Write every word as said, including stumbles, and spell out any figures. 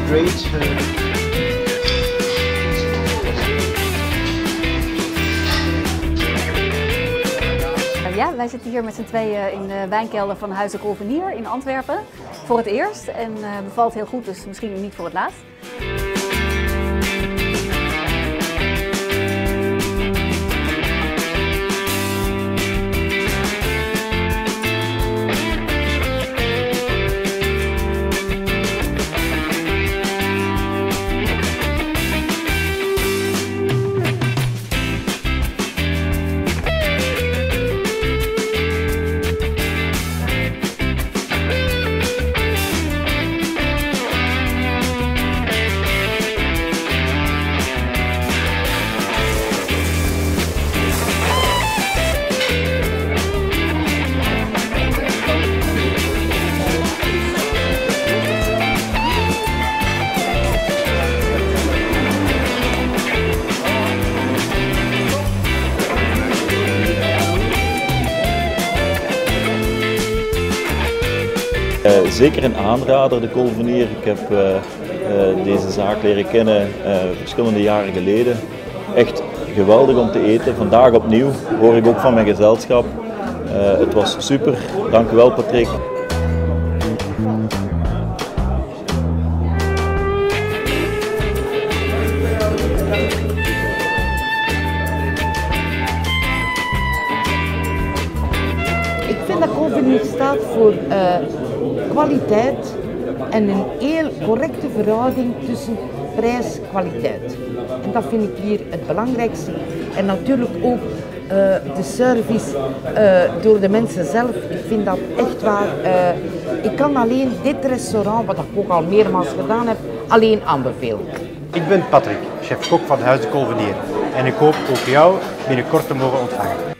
great. Uh, Ja, wij zitten hier met z'n tweeën in de wijnkelder van Huize Colvenier in Antwerpen. Voor het eerst en uh, bevalt heel goed, dus misschien niet voor het laatst. Uh, zeker een aanrader, de Colvenier. Ik heb uh, uh, deze zaak leren kennen uh, verschillende jaren geleden. Echt geweldig om te eten. Vandaag opnieuw, hoor ik ook van mijn gezelschap. Uh, het was super. Dank u wel, Patrick. Ik vind dat Colvenier staat voor uh, kwaliteit en een heel correcte verhouding tussen prijs en kwaliteit. En dat vind ik hier het belangrijkste. En natuurlijk ook uh, de service uh, door de mensen zelf. Ik vind dat echt waar. Uh, ik kan alleen dit restaurant, wat ik ook al meermaals gedaan heb, alleen aanbevelen. Ik ben Patrick, chef-kok van Huize Colvenier. En ik hoop ook jou binnenkort te mogen ontvangen.